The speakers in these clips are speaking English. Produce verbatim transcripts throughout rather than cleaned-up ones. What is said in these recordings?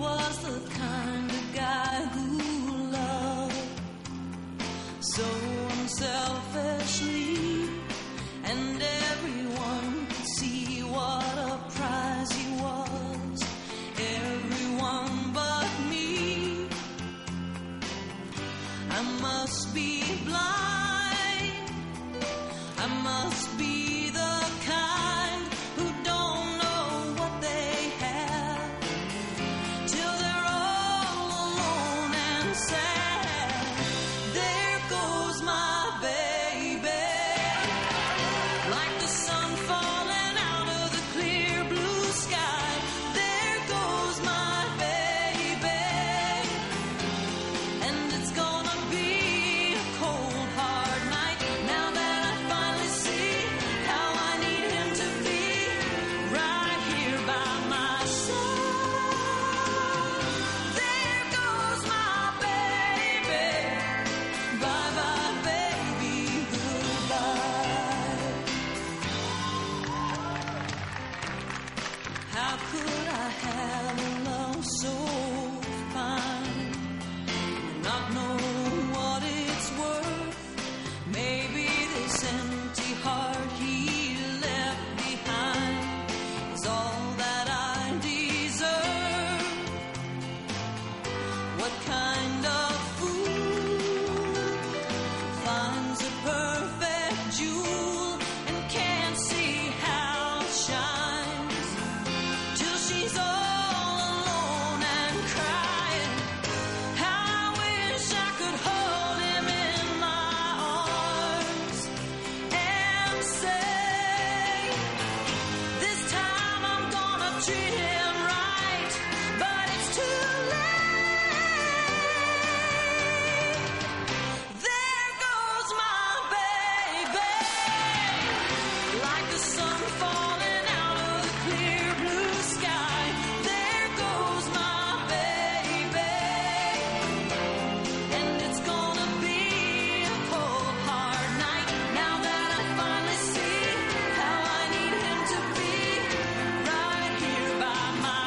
was the kind of guy who loved so unselfishly, and everyone could see what a prize he was, everyone but me. I must be blind, I must be the kind who don't know what they have till they're all alone and sad. There goes my baby, like the sun falling out of the clear blue sky. There goes my baby, and it's gonna be a cold, hard night now that I finally see how I need him to be right here by my side. There goes my baby, bye bye baby, goodbye. How could I have a love so fine and not know what it's worth? Maybe this empty heart he left behind is all that I deserve. What kind of fool finds a perfect jewel and can't see how it shines till she's all alone and crying? How I wish I could hold him in my arms and say, this time I'm gonna treat him right, but it's too late. There goes my baby, like the sun falling out of the clear blue sky. There goes my baby, and it's gonna be a cold, hard night now that I finally see how I need him to be right here by my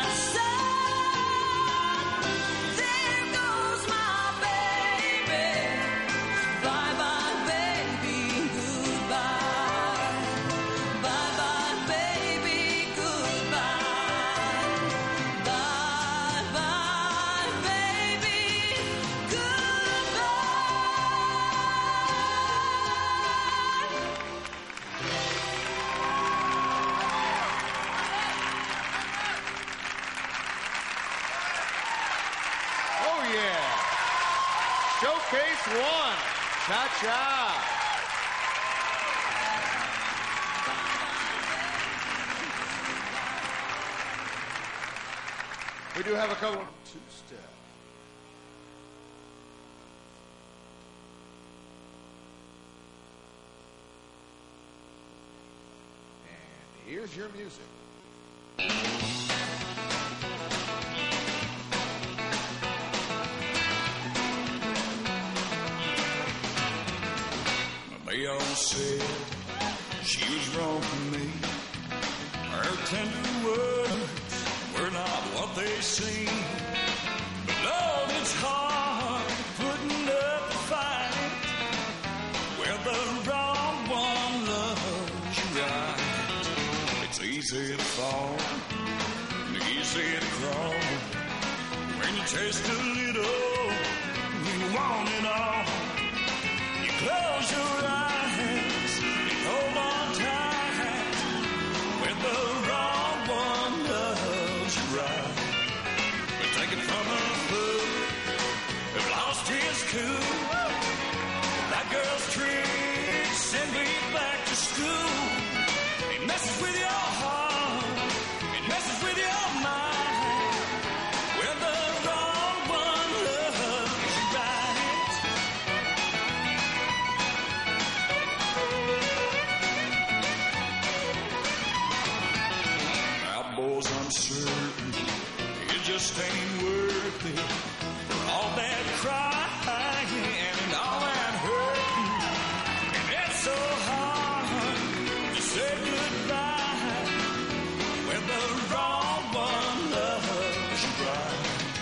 side. There goes my baby, bye bye baby, goodbye. Bye bye baby, goodbye. Bye bye baby, goodbye. Oh, yeah. Showcase one. Cha-cha. We do have a couple of two-step. And here's your music. They all said she was wrong for me. Her tender words were not what they seem. But Lord, it's hard putting up a fight where the wrong one loves you right. It's easy to fall and easy to crawl when you taste a little, you want it all. You close your eyes and hold on tight when the wrong one loves you right. But take it from a fool who lost his cool. That girl's tricks send me back to school. It messes with your heart, it messes with your mind when the wrong one loves you right. Now, boys, I'm certain it just ain't worth it for all that crying and all that hurting. And it's so hard to say goodbye when the wrong one loves you right.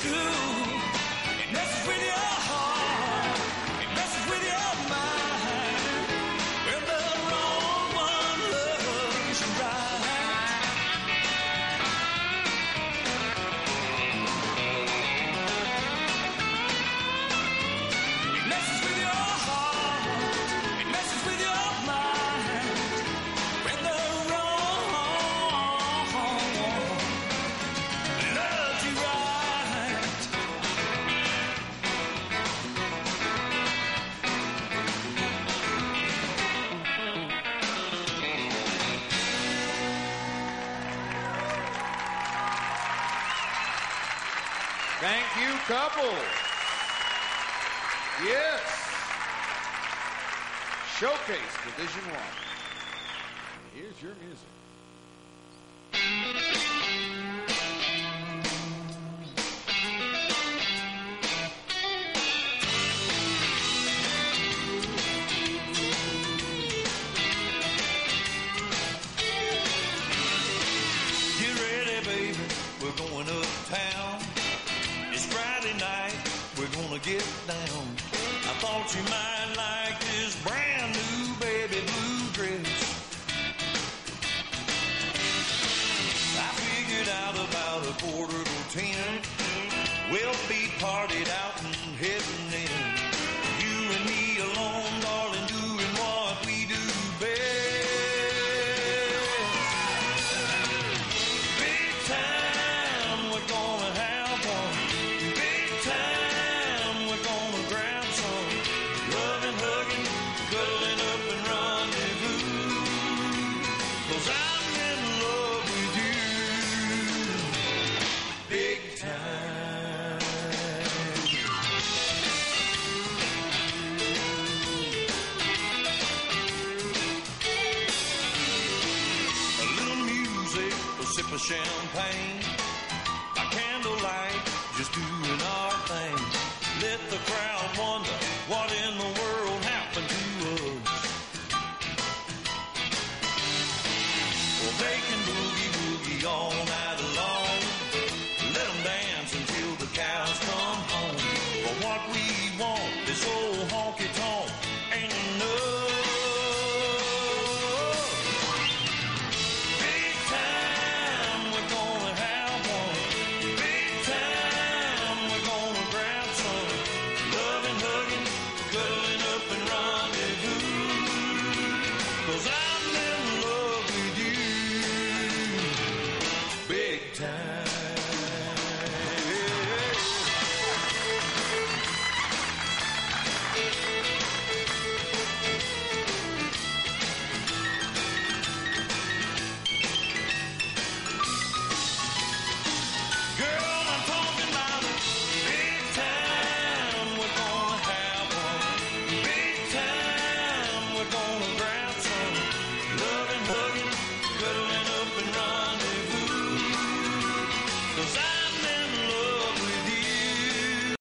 do. It messes with your heart. It messes with your mind. When the wrong one loves you right. It messes with your heart. It messes with your mind. When the wrong loves you right. Thank you, couple. Yes. Showcase Division One. Here's your music. Get ready, baby, we're going uptown. It's Friday night, we're gonna get down. I thought you might like this brand new baby blue dress. I figured out about a quarter to ten. We'll be partied out and heading in. You and me alone, darling, doing what we do best. Big time, we're gonna have one. Big time, we're gonna grab some. Loving, hugging, cuddling up and rendezvous. 'Cause I'm in love with you. Big time. A little music, a sip of champagne, by candlelight, just doing our thing. Let the crowd wonder what in the world happened to us. Well, they can boogie woogie all night long. Let them dance until the cows come home. But what we want is old